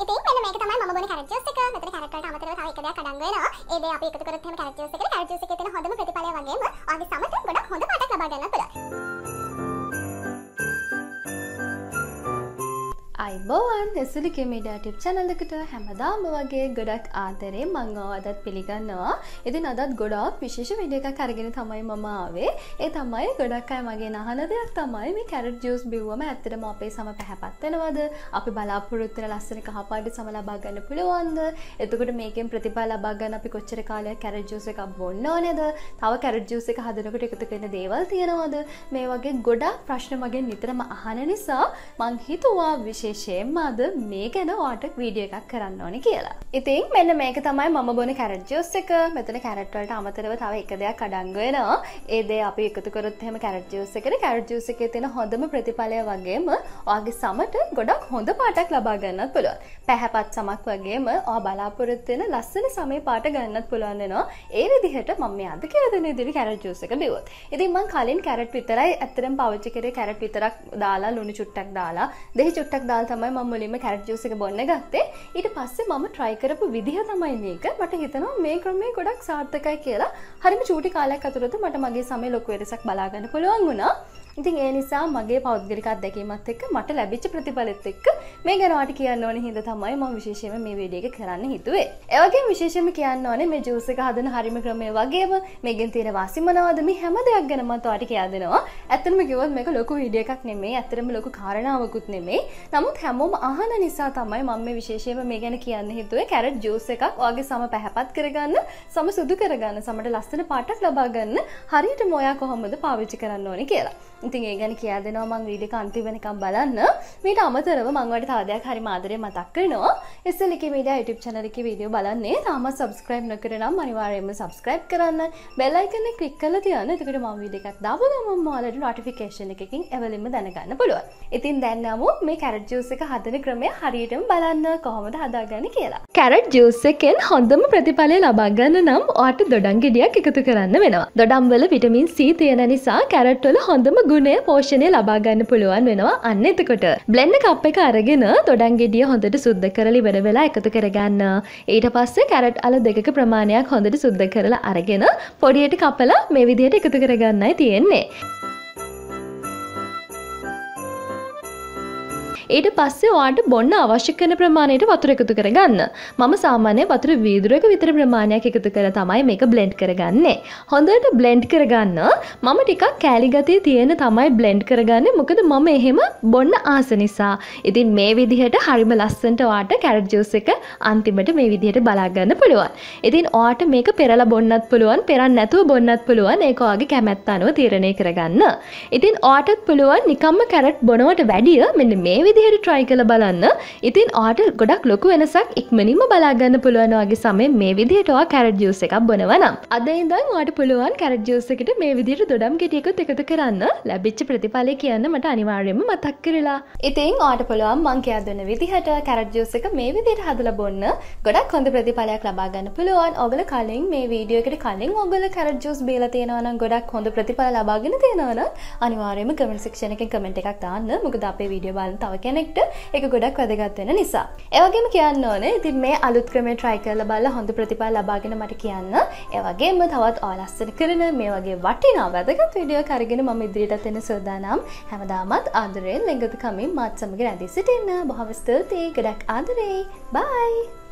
ඉතින් මෙන්න මේක තමයි මම බොන කැරට් ජූස් එක. මෙතන කැරට් වලට අමතරව තව එක දෙයක් අඩංගු වෙනවා. ඒ දේ අපි එකතු කරොත් එහෙම කැරට් ජූස් එකේ තියෙන හොඳම ප්‍රතිඵලය වගේම ඔයාගේ සමට ගොඩක් හොඳ පාටක් ලබා ගන්නත් පුළුවන්. අයිබෝවන් එසුලිකේ මීඩියා ටිප් channel එකට හැමදාම වගේ ගොඩක් ආදරේ මම අදත් පිළිගන්නවා. ඉතින් අදත් ගොඩක් විශේෂ වීඩියෝ එකක් අරගෙන තමයි මම ආවේ. ඒ තමයි ගොඩක් අය මගෙන් අහන දෙයක් තමයි මේ කැරට් ජූස් බිව්වම ඇත්තටම අපේ සම පැහැපත් වෙනවද? අපි බලාපොරොත්තු වෙන ලස්සන කහපාට සම ලබා ගන්න පුළුවන්ද? එතකොට මේකෙන් ප්‍රතිඵල ලබා ගන්න අපි කොච්චර කාලයක් කැරට් ජූස් එකක් බොන්න ඕනේද? තව කැරට් ජූස් එක හදනකොට එකතු වෙන දේවල් තියෙනවද? මේ වගේ ගොඩක් ප්‍රශ්න මගෙන් නිතරම අහන නිසා මං හිතුවා විශේෂයෙන්ම අද මේ ගැන ඔයාලට වීඩියෝ එකක් කරන්න ඕනේ කියලා. ඉතින් මෙන්න මේක තමයි මම බොන කැරට් ජූස් එක. මෙතන කැරට් වලට අමතරව තව එක දෙයක් අඩංගු වෙනවා. ඒ දේ අපි එකතු කරොත් එහෙම කැරට් ජූස් එකට කැරට් ජූස් එකේ තියෙන හොඳම ප්‍රතිඵලය වගේම ඔයාගේ සමට ගොඩක් හොඳ පාටක් ලබා ගන්නත් පුළුවන්. පැහැපත් සමක් වගේම ඔයා බලාපොරොත්තු වෙන ලස්සන සමේ පාට ගන්නත් පුළුවන් වෙනවා. ඒ විදිහට මම මේ අද කියලා දෙන විදිහට කැරට් ජූස් එක බිව්වොත්. ඉතින් මම කලින් කැරට් විතරයි ඇත්තටම පාවිච්චි කරේ. කැරට් විතරක් දාලා ලුණු චුට්ටක් දාලා දෙහි චුට්ටක් දාලා තමයි මම මුලින්ම කැරට් ජූස් එක බොන්න ගත්තේ. ඊට පස්සේ මම try කරපු විදිහ තමයි මේක. මට හිතෙනවා මේ ක්‍රමය ගොඩක් සාර්ථකයි කියලා. හරිම චූටි කාලයක් ඇතුළත මට මගේ සමේ ලොකු වෙනසක් බලා ගන්න පුළුවන් වුණා. ඉතින් ඒ නිසා මගේ පෞද්ගලික අත්දැකීමත් එක්ක මට ලැබිච්ච ප්‍රතිඵලෙත් එක්ක මේ ගැන ඔයාලට කියන්න ඕනේ හින්දා තමයි මම විශේෂයෙන්ම මේ වීඩියෝ එක කරන්න හිතුවේ. ඒ වගේම විශේෂයෙන්ම කියන්න ඕනේ මේ ජූස් එක හදන හරිම ක්‍රමය වගේම මේකෙන් තියෙන වාසි මොනවද මේ හැම දෙයක් ගැන මම ඔයාලට කියලා දෙනවා. ඇත්තටම කිව්වොත් මේක ලොකු වීඩියෝ එකක් නෙමෙයි. ඇත්තටම ලොකු කාරණාවකුත් නෙමෙයි. නමුත් හැමෝම අහන නිසා තමයි මම මේ විශේෂයෙන්ම මේ ගැන කියන්න හිතුවේ. කැරට් ජූස් එකක් ඔයාගේ සම පැහැපත් කරගන්න, සම සුදු කරගන්න, සමට ලස්සන පාටක් ලබා ගන්න හරියටම ඔයා කොහොමද පාවිච්චි කරන්න ඕනේ කියලා. ඉතින් ඒ ගැන කියලා දෙනවා මම වීඩියෝ එක අන්තිම වෙනකම් බලන්න. මීට අමතරව මම ඔයාලට තව දෙයක් හරිම ආදරෙන් මතක් කරනවා. එසලිකේ මීඩියා YouTube channel එකේ වීඩියෝ බලන්නේ තාමත් subscribe නොකරන නම් අනිවාර්යයෙන්ම subscribe කරන්න. bell icon එක click කරලා තියන්න. එතකොට මම වීඩියෝ එකක් දාපු ගමන් ඔයාලට notification එකකින් එවලින්ම දැනගන්න පුළුවන්. ඉතින් දැන් නමු මේ කැරට් ජූස් එක හදන ක්‍රමය හරියටම බලන්න කොහොමද හදාගන්නේ කියලා. කැරට් ජූස් එකෙන් හොඳම ප්‍රතිඵලය ලබා ගන්න නම් ඔයාලට දොඩම් ගෙඩියක් එකතු කරන්න වෙනවා. දොඩම් වල විටමින් C තියෙන නිසා කැරට් වල හොඳම ගුණය පෝෂණය ලබා ගන්න පුළුවන් වෙනවා. අන්න එතකොට බ්ලෙන්ඩර් කප් එක අරගෙන දොඩම් ගෙඩිය හොඳට සුද්ධ කරලා ඉවර වෙලා එකතු කරගන්න. ඊට පස්සේ කැරට් අල දෙකක ප්‍රමාණයක් හොඳට සුද්ධ කරලා අරගෙන පොඩියට කපලා මේ විදිහට එකතු කරගන්නයි තියෙන්නේ. ඊට පස්සේ ඔයාලට බොන්න අවශ්‍ය කරන ප්‍රමාණයට වතුර එකතු කරගන්න. මම සාමාන්‍ය වතුර වීදුරක විතර ප්‍රමාණයක් එකතු කරලා තමයි මේක බ්ලෙන්ඩ් කරගන්නේ. හොඳට බ්ලෙන්ඩ් කරගන්න. මම ටිකක් කෑලි ගතිය තියෙන තමයි බ්ලෙන්ඩ් කරගන්නේ. මොකද මම එහෙම බොන්න ආස නිසා. ඉතින් මේ විදිහට හරිම ලස්සනට ඔයාලට කැරට් ජූස් එක අන්තිමට මේ විදිහට බලා ගන්න පුළුවන්. ඉතින් ඔයාලට මේක පෙරලා බොන්නත් පුළුවන්, පෙරන් නැතුව බොන්නත් පුළුවන්. ඒක ඔයාගේ කැමැත්ත අනුව තීරණය කරගන්න. ඉතින් ඔයාලටත් පුළුවන් නිකම්ම කැරට් බොනවට වැඩිය මෙන්න මේ විදිහට try කරලා බලන්න. ඉතින් ඔයාලට ගොඩක් ලොකු වෙනසක් ඉක්මනින්ම බලා ගන්න පුළුවන් ඔයාගේ සමේ මේ විදිහට ඔයා කැරට් ජූස් එකක් බොනවා නම්. අද ඉඳන් ඔයාලට පුළුවන් කැරට් ජූස් එකට මේ විදිහට දොඩම් ගෙඩියකුත් එකතු කරන්න. ලැබිච්ච ප්‍රතිඵලය කියන්න මට අනිවාර්යයෙන්ම මතක් කරලා. ඉතින් ඔයාලට පුළුවන් මං කියා දෙන විදිහට කැරට් ජූස් එක මේ විදිහට හදලා බොන්න. ගොඩක් හොඳ ප්‍රතිඵලයක් ලබා ගන්න පුළුවන්. ඔයගොල්ලෝ කලින් මේ වීඩියෝ එකට කලින් ඔයගොල්ලෝ කැරට් ජූස් බීලා තියෙනවා නම් ගොඩක් හොඳ ප්‍රතිඵල ලබාගෙන තියෙනවා නම් අනිවාර්යයෙන්ම comment section එකෙන් comment එකක් දාන්න. මොකද අපේ වීඩියෝ බලන තව කෙනෙක්ට ඒක ගොඩක් වැදගත් වෙන නිසා. ඒ වගේම කියන්න ඕනේ ඉතින් මේ අලුත් ක්‍රමය try කරලා බලලා හොඳ ප්‍රතිඵල ලබාගෙන මට කියන්න. ඒ වගේම තවත් ඔයාලස්සන කරන මේ වගේ වටිනා වැදගත් වීඩියෝ එකක් අරගෙන මම ඉදිරියටත් එන්න සූදානම්. හැමදාමත් ආදරයෙන් ළඟට කමින් මාත් සමග රැඳී සිටින්න. බොහොම ස්තුතියි. ගොඩක් ආදරේ. bye